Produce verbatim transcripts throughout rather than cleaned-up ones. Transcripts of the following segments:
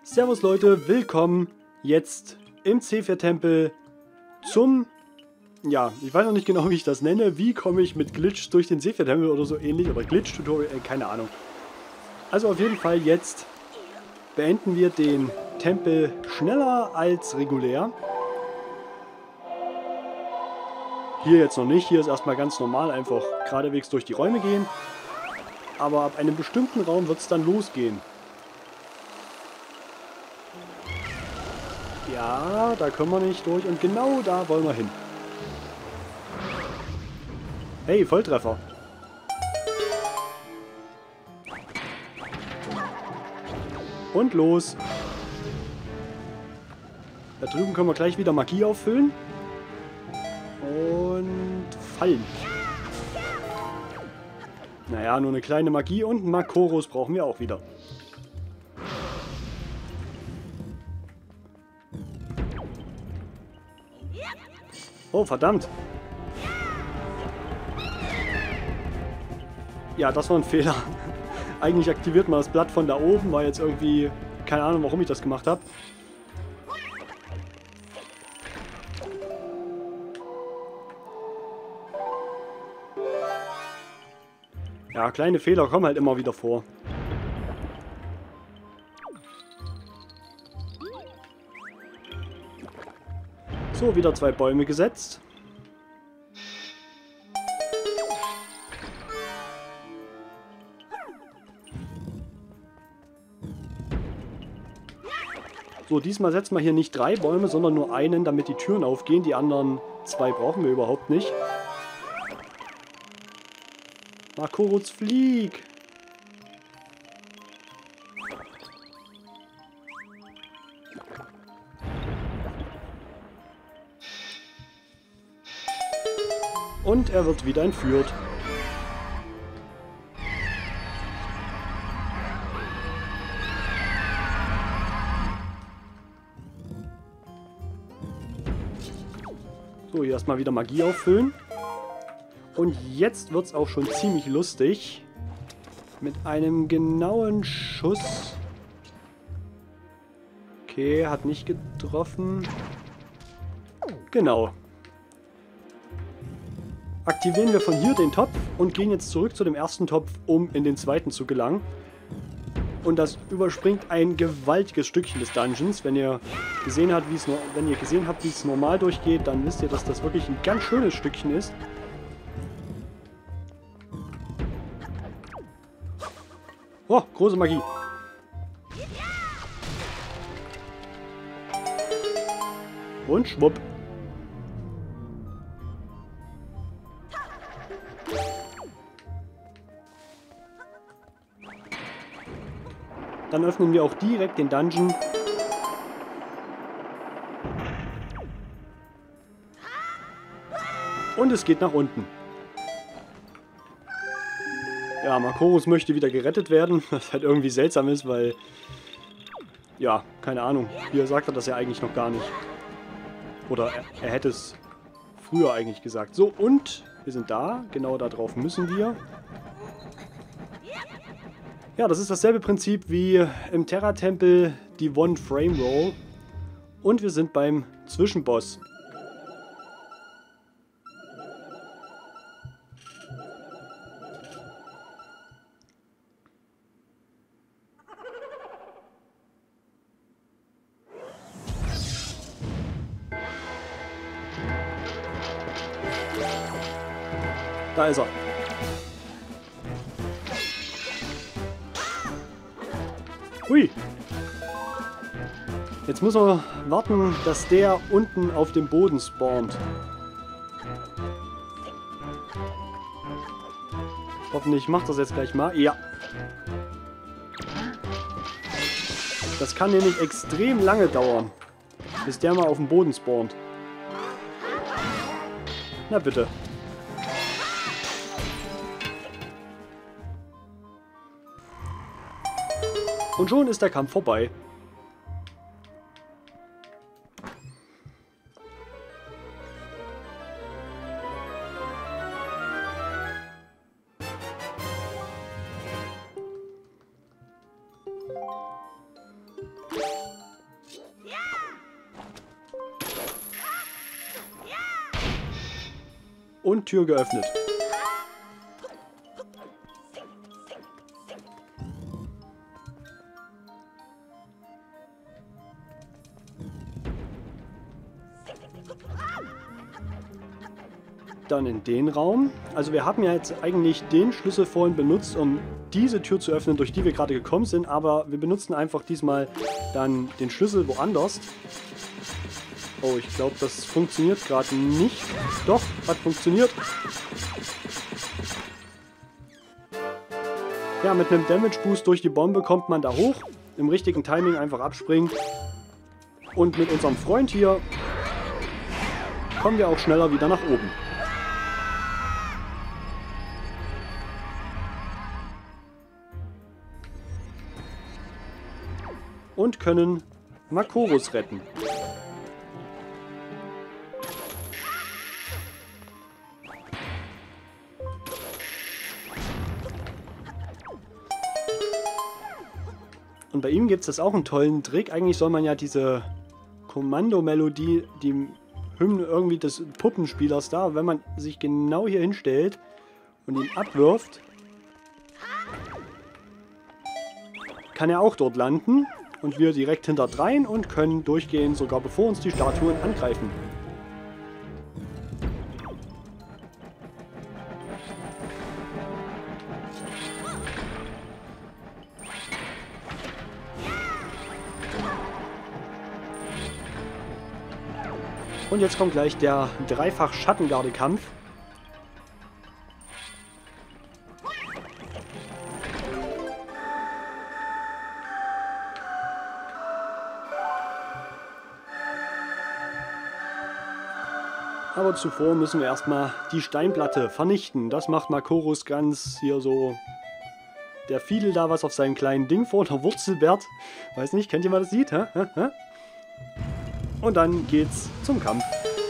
Servus Leute, willkommen jetzt im Zephyr-Tempel zum, ja, ich weiß noch nicht genau, wie ich das nenne. Wie komme ich mit Glitch durch den Zephyr-Tempel oder so ähnlich, oder Glitch-Tutorial, äh, keine Ahnung. Also auf jeden Fall jetzt beenden wir den Tempel schneller als regulär. Hier jetzt noch nicht, hier ist erstmal ganz normal, einfach geradewegs durch die Räume gehen. Aber ab einem bestimmten Raum wird es dann losgehen. Ja, da können wir nicht durch und genau da wollen wir hin. Hey, Volltreffer. Und los. Da drüben können wir gleich wieder Magie auffüllen. Und fallen. Naja, nur eine kleine Magie und einen Makoros brauchen wir auch wieder. Oh, verdammt. Ja, das war ein Fehler. Eigentlich aktiviert man das Blatt von da oben, war jetzt irgendwie... Keine Ahnung, warum ich das gemacht habe. Ja, kleine Fehler kommen halt immer wieder vor. So, wieder zwei Bäume gesetzt. So, diesmal setzen wir hier nicht drei Bäume, sondern nur einen, damit die Türen aufgehen. Die anderen zwei brauchen wir überhaupt nicht. Makoros, flieg! Und er wird wieder entführt. So, hier erstmal wieder Magie auffüllen. Und jetzt wird es auch schon ziemlich lustig. Mit einem genauen Schuss. Okay, hat nicht getroffen. Genau. Aktivieren wir von hier den Topf und gehen jetzt zurück zu dem ersten Topf, um in den zweiten zu gelangen. Und das überspringt ein gewaltiges Stückchen des Dungeons. Wenn ihr gesehen habt, wie es wenn ihr gesehen habt, wie es normal durchgeht, dann wisst ihr, dass das wirklich ein ganz schönes Stückchen ist. Oh, große Magie. Und schwupp. Dann öffnen wir auch direkt den Dungeon. Und es geht nach unten. Ja, Makoros möchte wieder gerettet werden, was halt irgendwie seltsam ist, weil... Ja, keine Ahnung. Hier sagt er das ja eigentlich noch gar nicht. Oder er, er hätte es früher eigentlich gesagt. So, und wir sind da. Genau da drauf müssen wir. Ja, das ist dasselbe Prinzip wie im Terra-Tempel, die One-Frame-Roll. Und wir sind beim Zwischenboss. Da ist er. Hui. Jetzt müssen wir warten, dass der unten auf dem Boden spawnt. Hoffentlich macht das jetzt gleich mal. Ja. Das kann nämlich extrem lange dauern, bis der mal auf dem Boden spawnt. Na bitte. Und schon ist der Kampf vorbei. Und Tür geöffnet. Dann in den Raum. Also wir haben ja jetzt eigentlich den Schlüssel vorhin benutzt, um diese Tür zu öffnen, durch die wir gerade gekommen sind, aber wir benutzen einfach diesmal dann den Schlüssel woanders. Oh, ich glaube, das funktioniert gerade nicht. Doch, hat funktioniert. Ja, mit einem Damage Boost durch die Bombe kommt man da hoch. Im richtigen Timing einfach abspringen. Und mit unserem Freund hier kommen wir auch schneller wieder nach oben. Und können Makoros retten. Und bei ihm gibt es das auch einen tollen Trick. Eigentlich soll man ja diese Kommandomelodie, die Hymne irgendwie des Puppenspielers da, wenn man sich genau hier hinstellt und ihn abwirft, kann er auch dort landen. Und wir direkt hinterdrein und können durchgehen, sogar bevor uns die Statuen angreifen. Und jetzt kommt gleich der Dreifach-Schattengarde-Kampf. Aber zuvor müssen wir erstmal die Steinplatte vernichten. Das macht Makoros ganz hier so. Der fiedelt da was auf seinem kleinen Ding vor, der Wurzelbert. Weiß nicht, kennt ihr mal das Lied? Hä? Hä? Hä? Und dann geht's zum Kampf.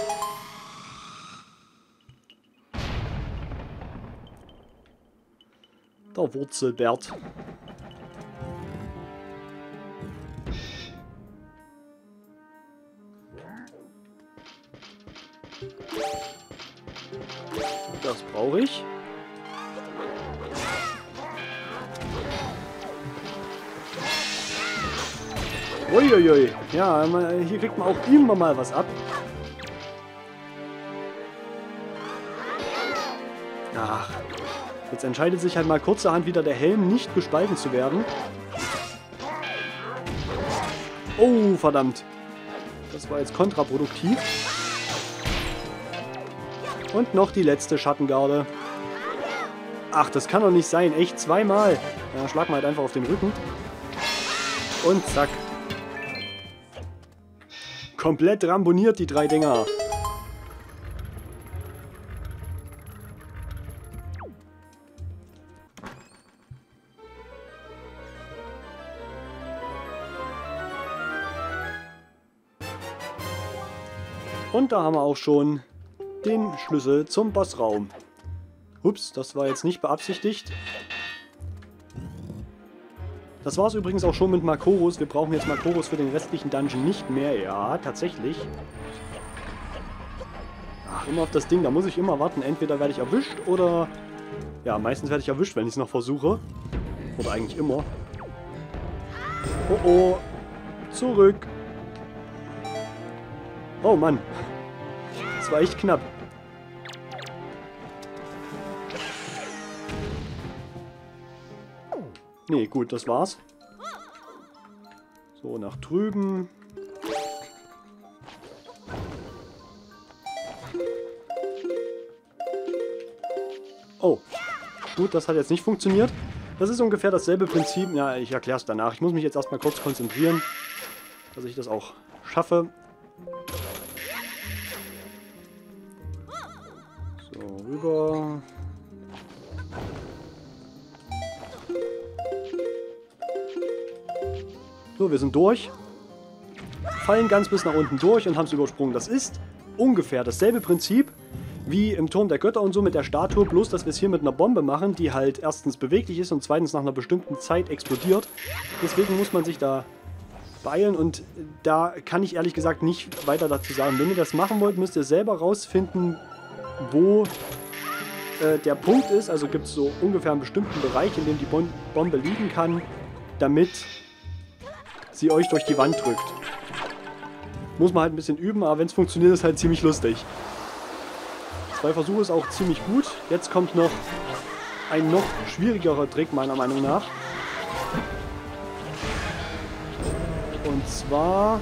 Der Wurzelbert. Das brauche ich. Uiuiui. Ja, hier kriegt man auch immer mal was ab. Ach. Jetzt entscheidet sich halt mal kurzerhand wieder der Helm nicht gespalten zu werden. Oh, verdammt. Das war jetzt kontraproduktiv. Und noch die letzte Schattengarde. Ach, das kann doch nicht sein. Echt zweimal. Ja, schlag mal halt einfach auf den Rücken. Und zack. Komplett ramponiert die drei Dinger. Und da haben wir auch schon den Schlüssel zum Bossraum. Ups, das war jetzt nicht beabsichtigt. Das war es übrigens auch schon mit Makoros. Wir brauchen jetzt Makoros für den restlichen Dungeon nicht mehr. Ja, tatsächlich. Ach, immer auf das Ding, da muss ich immer warten. Entweder werde ich erwischt oder... Ja, meistens werde ich erwischt, wenn ich es noch versuche. Oder eigentlich immer. Oh oh. Zurück. Oh Mann. Das war echt knapp. Nee, gut, das war's. So, nach drüben. Oh. Gut, das hat jetzt nicht funktioniert. Das ist ungefähr dasselbe Prinzip. Ja, ich erkläre es danach. Ich muss mich jetzt erstmal kurz konzentrieren, dass ich das auch schaffe. So, rüber. So, wir sind durch. Fallen ganz bis nach unten durch und haben es übersprungen. Das ist ungefähr dasselbe Prinzip wie im Turm der Götter und so mit der Statue, bloß dass wir es hier mit einer Bombe machen, die halt erstens beweglich ist und zweitens nach einer bestimmten Zeit explodiert. Deswegen muss man sich da beeilen und da kann ich ehrlich gesagt nicht weiter dazu sagen. Wenn ihr das machen wollt, müsst ihr selber rausfinden, wo äh, der Punkt ist. Also gibt es so ungefähr einen bestimmten Bereich, in dem die Bon Bombe liegen kann, damit sie euch durch die Wand drückt. Muss man halt ein bisschen üben, aber wenn es funktioniert, ist halt ziemlich lustig. Zwei Versuche ist auch ziemlich gut. Jetzt kommt noch ein noch schwierigerer Trick, meiner Meinung nach. Und zwar...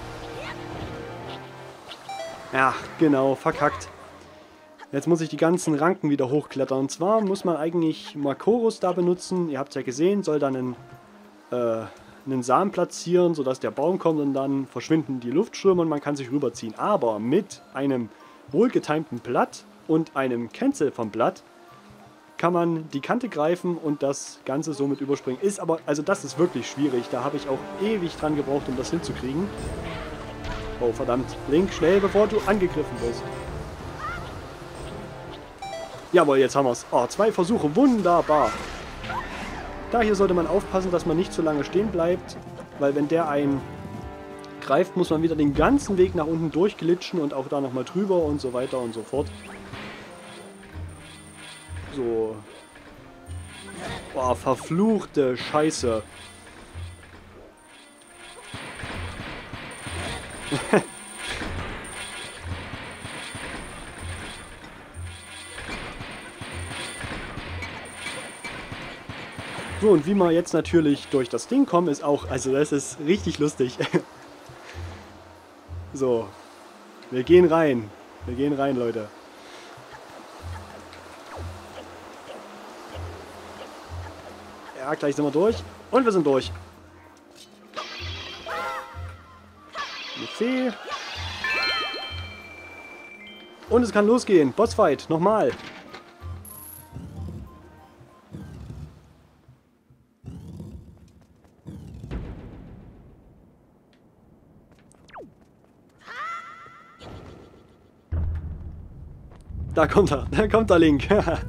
Ja, genau, verkackt. Jetzt muss ich die ganzen Ranken wieder hochklettern. Und zwar muss man eigentlich Makoros da benutzen. Ihr habt es ja gesehen, soll dann einen, äh, einen Samen platzieren, sodass der Baum kommt und dann verschwinden die Luftschirme und man kann sich rüberziehen. Aber mit einem wohlgetimten Blatt und einem Cancel vom Blatt kann man die Kante greifen und das Ganze somit überspringen. Ist aber, also das ist wirklich schwierig. Da habe ich auch ewig dran gebraucht, um das hinzukriegen. Oh, verdammt. Link, schnell, bevor du angegriffen wirst. Jawohl, jetzt haben wir es. Oh, zwei Versuche, wunderbar. Da hier sollte man aufpassen, dass man nicht zu lange stehen bleibt, weil wenn der einen greift, muss man wieder den ganzen Weg nach unten durchglitschen und auch da nochmal drüber und so weiter und so fort. So. Boah, verfluchte Scheiße. So, und wie wir jetzt natürlich durch das Ding kommen, ist auch, also das ist richtig lustig. So, wir gehen rein. Wir gehen rein, Leute. Ja, gleich sind wir durch. Und wir sind durch. Mit C. Und es kann losgehen. Bossfight. Nochmal. Da kommt er. Da kommt der Link.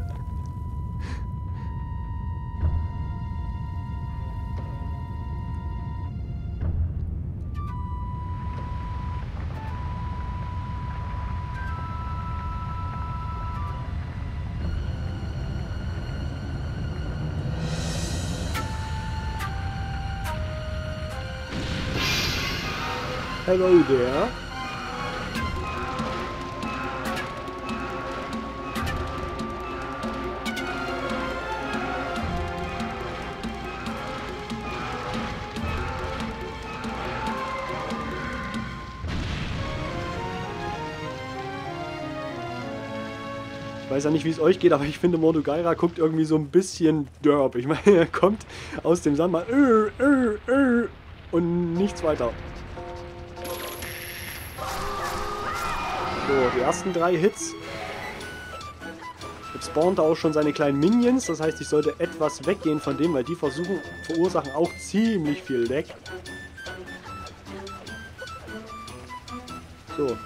Hello there. Ich weiß ja nicht, wie es euch geht, aber ich finde, Mordugaira guckt irgendwie so ein bisschen derb. Ich meine, er kommt aus dem Sand mal äh, äh, äh, und nichts weiter. So, die ersten drei Hits. Jetzt spawnt er auch schon seine kleinen Minions. Das heißt, ich sollte etwas weggehen von dem, weil die versuchen, verursachen auch ziemlich viel Lag. So.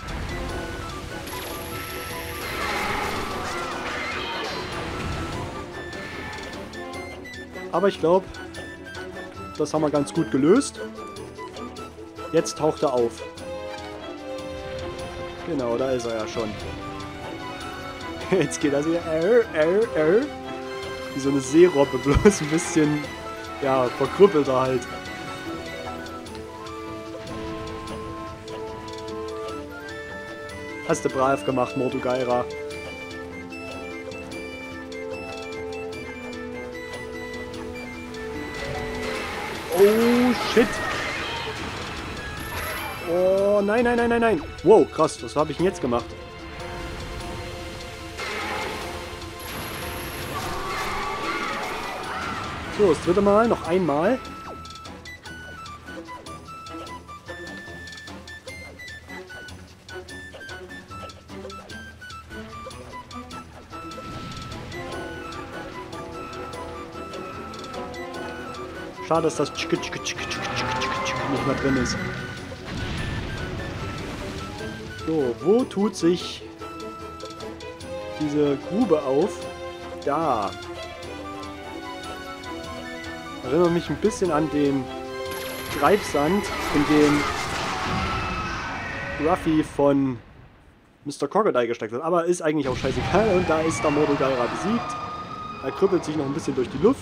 Aber ich glaube, das haben wir ganz gut gelöst. Jetzt taucht er auf. Genau, da ist er ja schon. Jetzt geht er wieder. Äh, äh, äh. Wie so eine Seerobbe, bloß ein bisschen, ja, verkrüppelter halt. Hast du brav gemacht, Mordugaira. Oh, shit. Oh, nein, nein, nein, nein, nein. Wow, krass, was habe ich denn jetzt gemacht? So, das dritte Mal, noch einmal. Schade, dass das nicht mehr drin ist. So, wo tut sich diese Grube auf? Da. Erinnert mich ein bisschen an den Treibsand, in den Ruffy von Mister Crocodile gesteckt hat. Aber ist eigentlich auch scheißegal. Und da ist der Mordorgaira besiegt. Er krüppelt sich noch ein bisschen durch die Luft.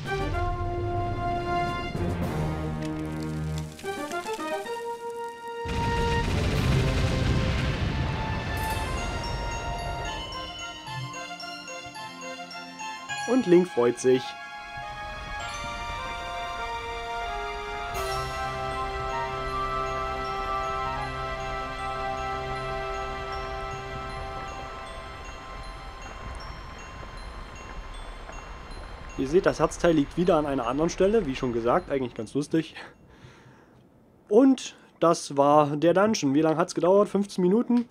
Und Link freut sich. Ihr seht, das Herzteil liegt wieder an einer anderen Stelle, wie schon gesagt, eigentlich ganz lustig. Und das war der Dungeon. Wie lange hat es gedauert? fünfzehn Minuten?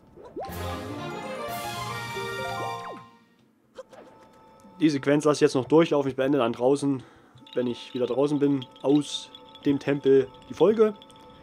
Die Sequenz lasse ich jetzt noch durchlaufen. Ich beende dann draußen, wenn ich wieder draußen bin, aus dem Tempel die Folge.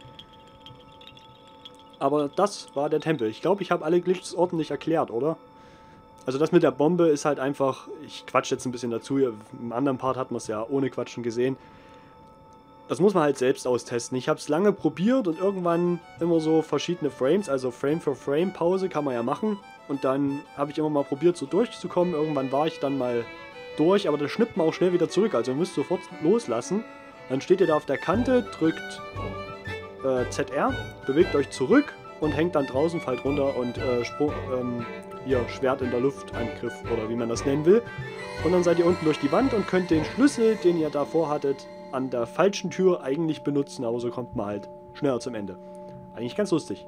Aber das war der Tempel. Ich glaube, ich habe alle Glitches ordentlich erklärt, oder? Also das mit der Bombe ist halt einfach, ich quatsche jetzt ein bisschen dazu, im anderen Part hat man es ja ohne Quatschen gesehen. Das muss man halt selbst austesten. Ich habe es lange probiert und irgendwann immer so verschiedene Frames, also Frame für Frame Pause kann man ja machen. Und dann habe ich immer mal probiert, so durchzukommen. Irgendwann war ich dann mal durch, aber das schnippt man auch schnell wieder zurück. Also ihr müsst sofort loslassen. Dann steht ihr da auf der Kante, drückt äh, Z R, bewegt euch zurück und hängt dann draußen, fallt runter und äh, Sprung, ähm, hier Schwert in der Luft Angriff oder wie man das nennen will. Und dann seid ihr unten durch die Wand und könnt den Schlüssel, den ihr davor hattet, an der falschen Tür eigentlich benutzen, aber so kommt man halt schneller zum Ende. Eigentlich ganz lustig.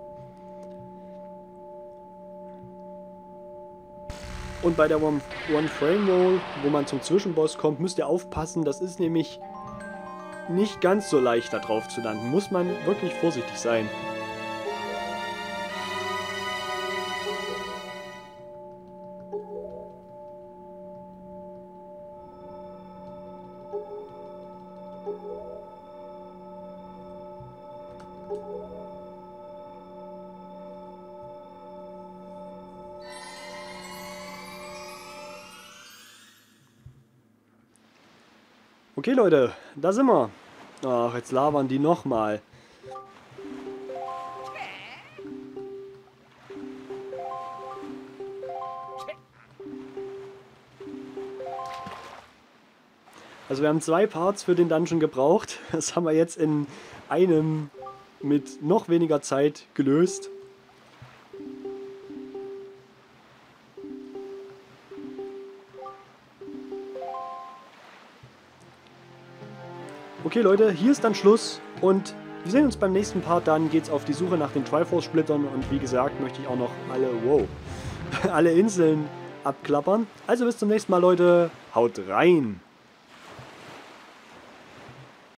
Und bei der One-Frame-Roll, wo man zum Zwischenboss kommt, müsst ihr aufpassen, das ist nämlich nicht ganz so leicht da drauf zu landen. Muss man wirklich vorsichtig sein. Okay, Leute, da sind wir. Ach, jetzt labern die nochmal. Also wir haben zwei Parts für den Dungeon gebraucht. Das haben wir jetzt in einem mit noch weniger Zeit gelöst. Okay Leute, hier ist dann Schluss und wir sehen uns beim nächsten Part, dann geht's auf die Suche nach den Triforce-Splittern und wie gesagt möchte ich auch noch alle, wow, alle Inseln abklappern. Also bis zum nächsten Mal Leute, haut rein!